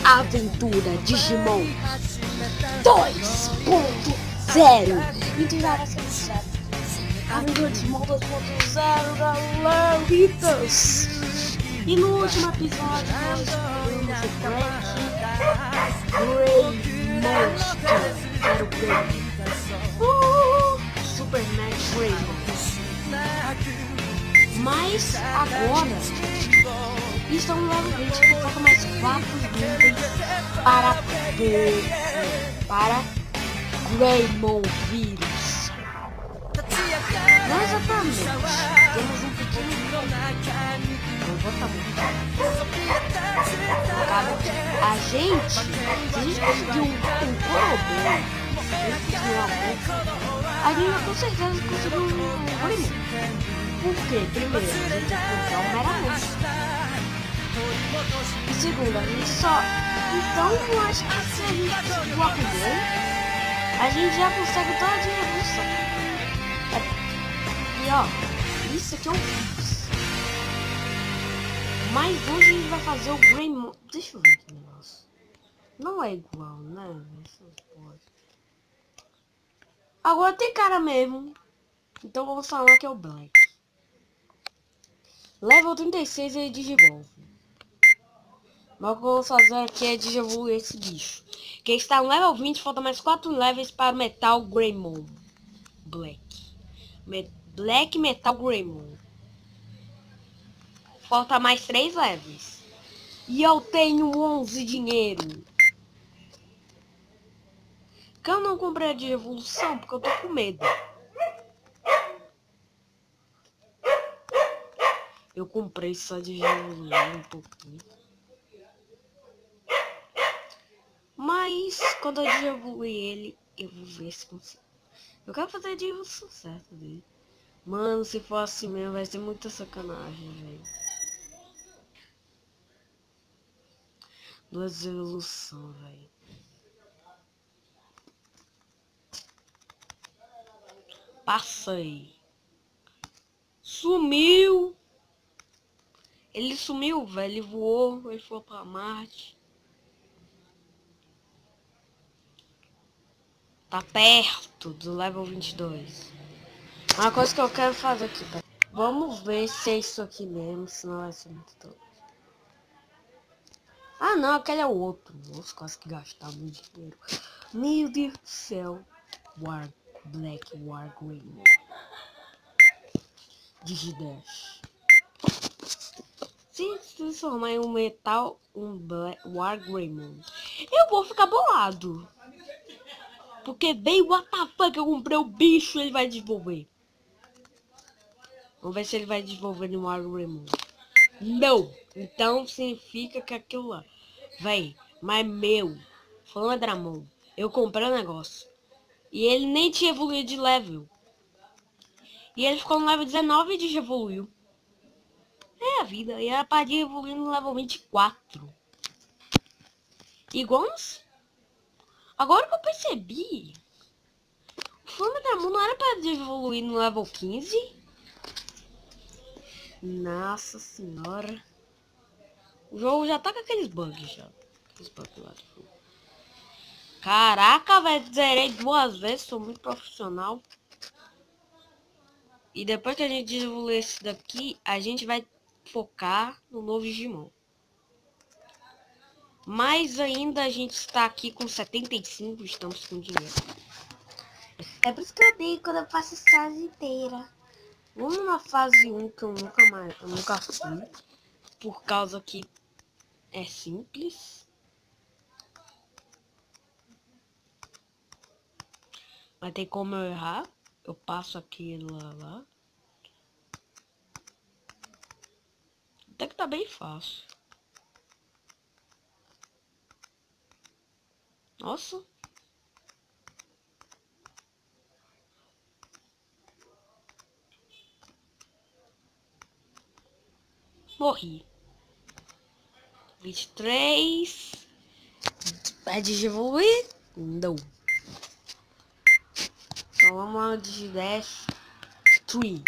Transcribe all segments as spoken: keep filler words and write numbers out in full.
Aventura Digimon dois ponto zero. Então já vai ser zero. Aventura Digimon dois ponto zero, galeritas. E no último episódio nós descobrimos o Black Grey Monster. Era o Grey. Uh, Super Max Grey Monster. Mas agora estão no level vinte, que falta mais quatro níveis para para Greymon Vírus. Não exatamente, temos um pequeno não vou estar muito a gente, se a gente conseguir um, um Corobon, a gente com certeza conseguiu um Greymon. Por quê? Primeiro, a gente tem que encontrar um Meramon. E segundo, a gente só... Então, eu acho que se a gente conseguir o upgrade, a gente já consegue toda a evolução. É... E ó, isso aqui eu fiz. Mas hoje a gente vai fazer o Greymon... Deixa eu ver aqui o negócio. Não é igual, né? Agora tem cara mesmo. Então vamos falar que é o Black. Level trinta e seis ele digivolve. Mas o que eu vou fazer aqui é digivolver esse bicho. Que está no level vinte, falta mais quatro levels para Metal Greymon. Black. Me Black Metal Greymon. Falta mais três levels. E eu tenho onze dinheiro. Que eu não comprei a de evolução porque eu tô com medo. Eu comprei só de evoluir um pouquinho. Mas quando eu evoluir ele, eu vou ver se consigo. Eu quero fazer a de evolução certa dele. Mano, se for assim mesmo, vai ser muita sacanagem, velho. Duas evolução, velho. Passei. Sumiu. Ele sumiu, velho. Ele voou. Ele foi pra Marte. Tá perto do level vinte e dois. Uma coisa que eu quero fazer aqui, tá? Vamos ver se é isso aqui mesmo. Senão vai ser muito todo. Ah, não. Aquele é o outro. Nossa, quase que gastar muito dinheiro. Meu Deus do céu. War Black War Greymon. Digidash. Se transformar em um metal, um Black War Greymon, eu vou ficar bolado. Porque veio what the fuck, eu comprei o bicho, ele vai desenvolver. Vamos ver se ele vai desenvolver no War Greymon. Não. Então significa que aquilo lá. Véi, mas meu. Flandramon. Eu comprei o negócio. E ele nem tinha evoluído de level. E ele ficou no level dezenove e desevoluiu. É a vida. E era pra evoluir no level vinte e quatro. Igual nos... Agora que eu percebi. O Flandramon não era pra evoluir no level quinze? Nossa senhora. O jogo já tá com aqueles bugs já. Aqueles bugs lá. Caraca, velho. Zerei duas vezes. Sou muito profissional. E depois que a gente desenvolver esse daqui, a gente vai focar no novo Digimon. Mas ainda a gente está aqui com setenta e cinco. Estamos com dinheiro. É por isso que eu digo quando eu faço essa fase inteira. Vamos na fase um que eu nunca mais, eu nunca fui. Por causa que é simples. Mas tem como eu errar. Eu passo aqui lá, lá. Até que tá bem fácil. Nossa. Morri. vinte e três. Vai desevoluir? Não. Então vamos lá, Digidash três.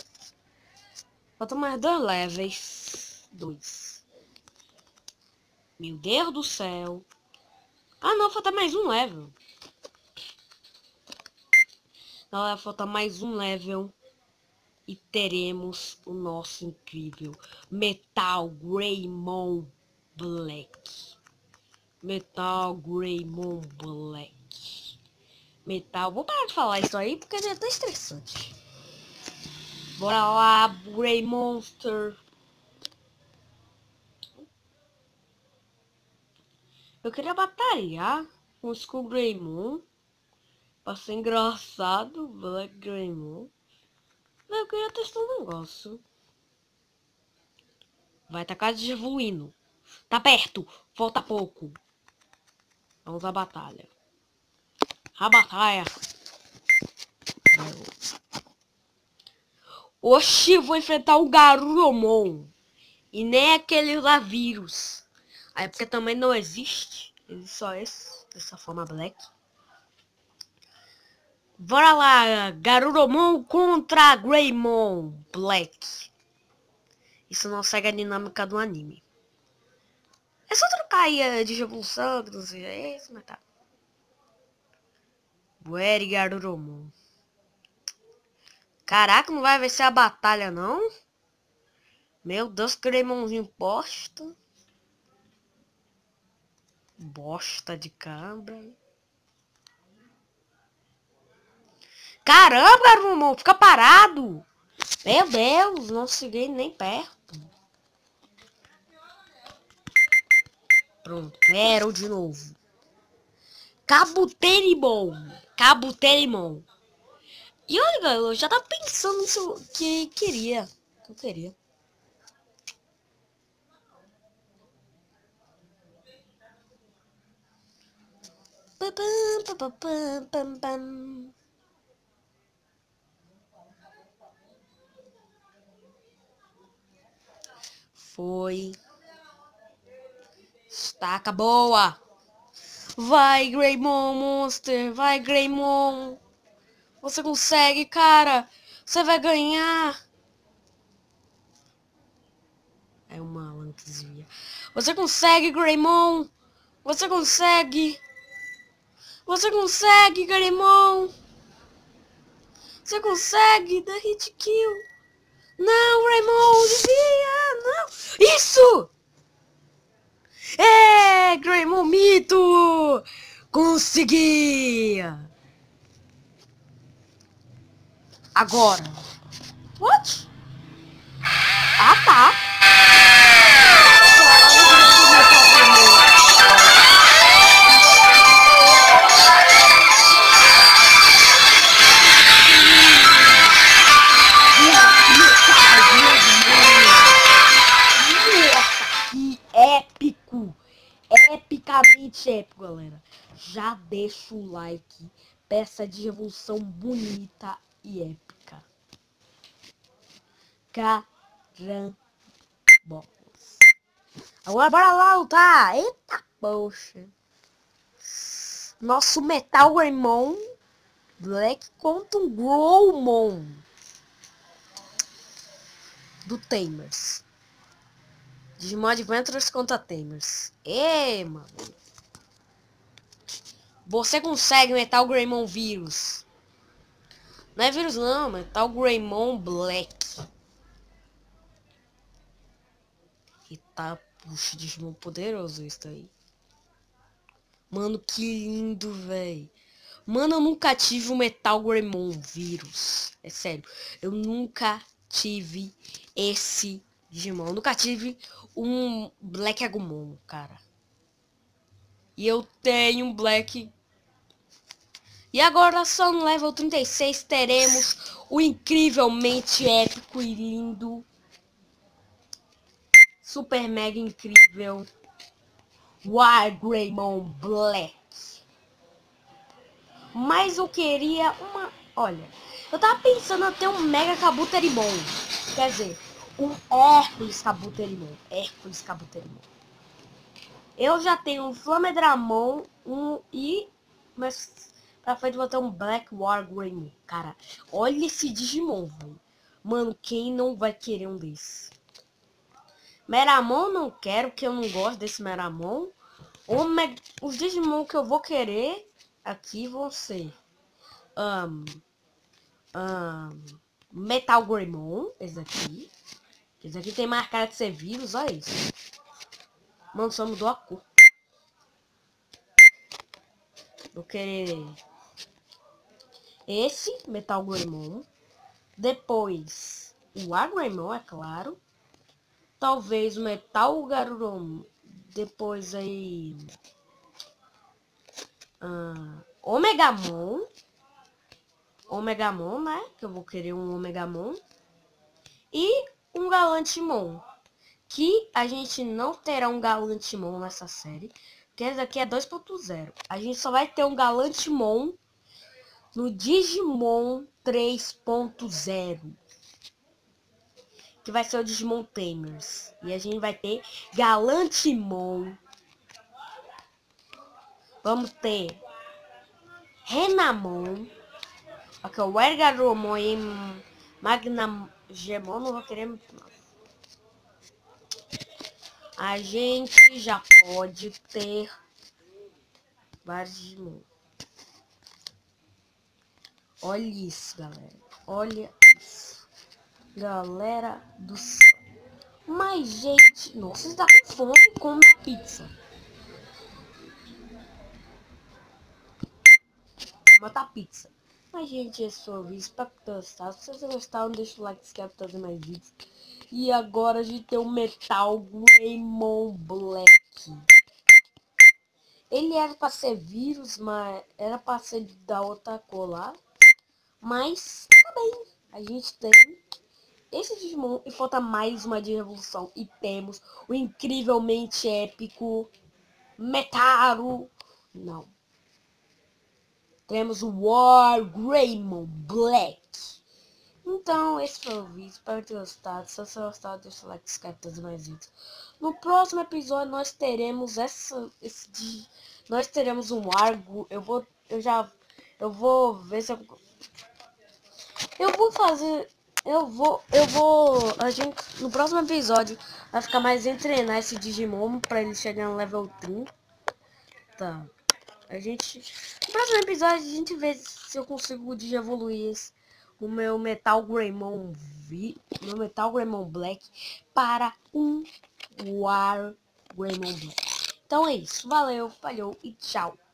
Falta mais dois levels. Dois. Meu Deus do céu. Ah, não, falta mais um level. Galera, falta mais um level. E teremos o nosso incrível Metal Greymon Black. Metal Greymon Black. Metal... Vou parar de falar isso aí porque é tão estressante. Bora lá, Grey Monster. Eu queria batalhar com o Skull Greymon. Pra ser engraçado, Black Greymon. Eu queria testar um negócio. Vai tacar de evoluindo. Tá perto. Falta pouco. Vamos à batalha. A batalha. Oxi, vou enfrentar o Garurumon. E nem aquele lá vírus. Aí porque também não existe. Existe só esse. Dessa forma black. Bora lá. Garurumon contra Greymon Black. Isso não segue a dinâmica do anime. É só trocar aí de evolução, não sei, é isso, mas tá. Bueri Garurumon. Caraca, não vai vencer a batalha, não? Meu Deus, Greymonzinho bosta. Bosta de cabra. Caramba, Garurumon, fica parado. Meu Deus, não cheguei nem perto. Pronto, Arrow de novo. Kabuterimon. Kabuterimon. E olha, eu já tava pensando nisso que queria. Que eu queria. Pam, pam, pam, pam, pam, pam. Foi. Estaca boa. Vai, Greymon Monster. Vai, Greymon. Você consegue, cara. Você vai ganhar. É uma lã que desvia. Você consegue, Greymon. Você consegue. Você consegue, Greymon. Você consegue. Dá hit kill. Não, Greymon. Desvia. Não. Isso. É, Greymon mito. Consegui. Agora. What? Ah, tá. Que épico. Epicamente épico, galera. Já deixa o like. Peça de evolução bonita e épica. Caramba. Agora bora lá lutar. Eita, poxa. Nosso Metal Greymon Black contra um Growlmon do Tamers. Digimon Adventures contra Tamers. Ê, mano. Você consegue Metal Greymon Vírus. Não é vírus não, Metal Greymon Black. E tá, puxa, Digimon poderoso isso aí. Mano, que lindo, velho. Mano, eu nunca tive um Metal Greymon Vírus. É sério. Eu nunca tive esse Digimon. Eu nunca tive um Black Agumon, cara. E eu tenho um Black... E agora só no level trinta e seis teremos o incrivelmente épico e lindo, super mega incrível War Greymon Black. Mas eu queria uma... Olha, eu tava pensando em ter um Mega Kabuterimon. Quer dizer, um Hércules Kabuterimon. Hércules Kabuterimon. Eu já tenho um Flamedramon, um e... Mas... Pra frente vou ter um Black War Greymon. Cara, olha esse Digimon, velho. Mano, quem não vai querer um desses? Meramon não quero, porque eu não gosto desse Meramon. Ome... Os Digimon que eu vou querer aqui vão ser um, um, Metal Greymon, esse aqui. Esse aqui tem mais cara de ser vírus, olha isso. Mano, só mudou a cor. Vou querer esse Metal Greymon. Depois o Agreymon, é claro. Talvez o Metal Garurumon. Depois aí uh, Omegamon. Omegamon, né? Que eu vou querer um Omegamon. E um Galantimon. Que a gente não terá um Galantimon nessa série. Porque esse daqui é dois ponto zero. A gente só vai ter um Galantimon no Digimon três ponto zero. Que vai ser o Digimon Tamers. E a gente vai ter Galantimon. Vamos ter Renamon. Aqui, o Ergaromon e Magnagemon. Não vou querer muito não. A gente já pode ter vários Digimon. Olha isso, galera. Olha isso. Galera do céu. Mas, gente... Nossa, você tá com fome? Come a pizza. Bota a pizza. Mas, gente, esse foi o vídeo. Espero que tenham gostado. Se vocês gostaram, deixa o like, se inscreve para fazer mais vídeos. E agora a gente tem o Metal Greymon Black. Ele era para ser vírus, mas era para ser da outra cor lá. Mas, tá bem. A gente tem esse Digimon e falta mais uma de evolução. E temos o incrivelmente épico Metaru. Não. Temos o War Greymon Black. Então, esse foi o vídeo. Espero ter gostado. Se você gostar, deixa o like, se inscreve para mais vídeos. No próximo episódio, nós teremos essa... Esse de, nós teremos um Argo. Eu vou... Eu já... Eu vou ver se eu... Eu vou fazer... Eu vou... Eu vou... A gente... No próximo episódio, vai ficar mais em treinar esse Digimon para ele chegar no level trinta. Tá. A gente... No próximo episódio, a gente vê se eu consigo evoluir esse... o meu Metal Greymon V, meu Metal Greymon Black para um War Greymon Black. Então é isso, valeu, falhou e tchau.